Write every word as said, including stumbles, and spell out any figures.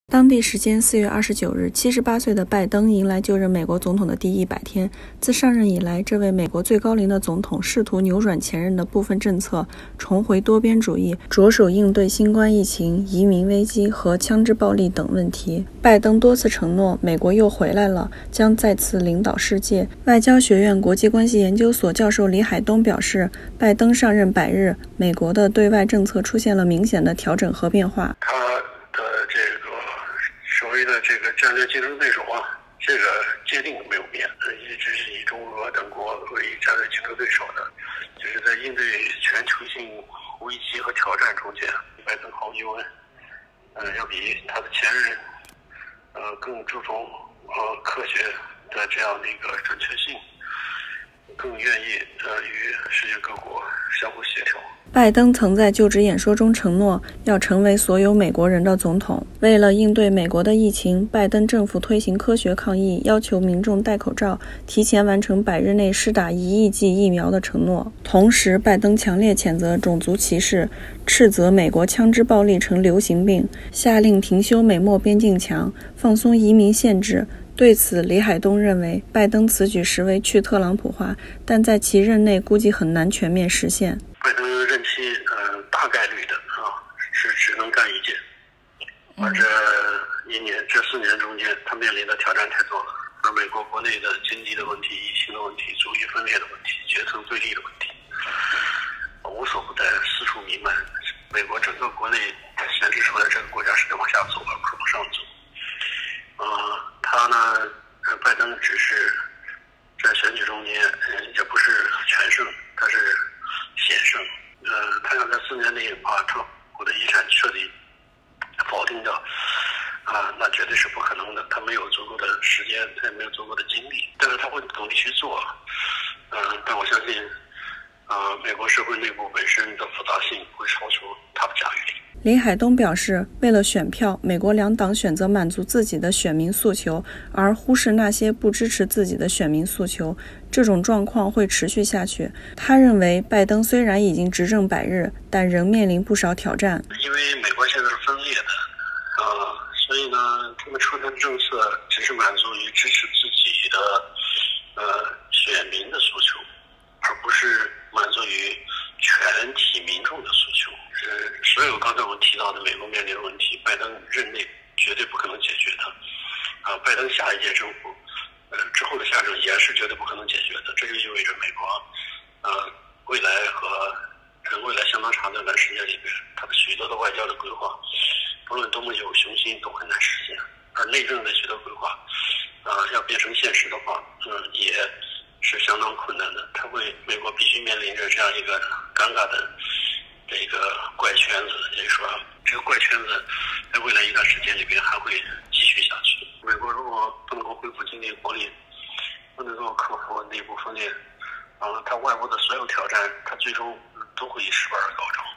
当地时间四月二十九日，七十八岁的拜登迎来就任美国总统的第一百天。自上任以来，这位美国最高龄的总统试图扭转前任的部分政策，重回多边主义，着手应对新冠疫情、移民危机和枪支暴力等问题。拜登多次承诺，美国又回来了，将再次领导世界。外交学院国际关系研究所教授李海东表示，拜登上任百日，美国的对外政策出现了明显的调整和变化。 他的这个所谓的这个战略竞争对手啊，这个界定没有变，一直是以中俄等国为战略竞争对手的，就是在应对全球性危机和挑战中间，拜登毫无疑问，呃，要比他的前任，呃，更注重呃科学的这样的一个准确性，更愿意呃与世界各国相互协调。 拜登曾在就职演说中承诺要成为所有美国人的总统。为了应对美国的疫情，拜登政府推行科学抗疫，要求民众戴口罩，提前完成百日内施打一亿剂疫苗的承诺。同时，拜登强烈谴责种族歧视，斥责美国枪支暴力成流行病，下令停修美墨边境墙，放松移民限制。对此，李海东认为，拜登此举实为去特朗普化，但在其任内估计很难全面实现。 拜登任期呃大概率的啊是只能干一届，而这一年这四年中间，他面临的挑战太多了，而美国国内的经济的问题、疫情的问题、族裔分裂的问题、阶层对立的问题，无所不在，四处弥漫。美国整个国内显示出来，这个国家是在往下走，而不是往上走。呃，他呢，拜登只是在选举中间，也不是全胜，他是险胜。呃，他要在四年内把特朗普的遗产彻底否定掉，啊、呃，那绝对是不可能的。他没有足够的时间，他也没有足够的精力，但是他会努力去做。嗯、呃，但我相信，啊、呃，美国社会内部本身的复杂性会超出他的驾驭力。 李海东表示，为了选票，美国两党选择满足自己的选民诉求，而忽视那些不支持自己的选民诉求，这种状况会持续下去。他认为，拜登虽然已经执政百日，但仍面临不少挑战。 因为美国现在是分裂的，呃，所以呢，他们出台的政策只是满足于支持自己的呃选民的诉求，而不是满足于全体民众的诉求。呃，所有刚才我们提到的美国面临的问题，拜登任内绝对不可能解决的。啊、呃，拜登下一届政府，呃之后的下任也是绝对不可能解决的。这就意味着美国，呃，未来和呃未来相当长的一段时间里边，它的许多的外交的规划，不论多么有雄心，都很难实现。而内政的许多规划，啊、呃，要变成现实的话，嗯、呃，也是相当困难的。它会，美国必须面临着这样一个尴尬的这个怪圈子，也就是说，这个怪圈子在未来一段时间里边还会继续下去。美国如果不能够恢复经济活力，不能够克服内部分裂，啊，它外部的所有挑战，它最终都会以失败而告终。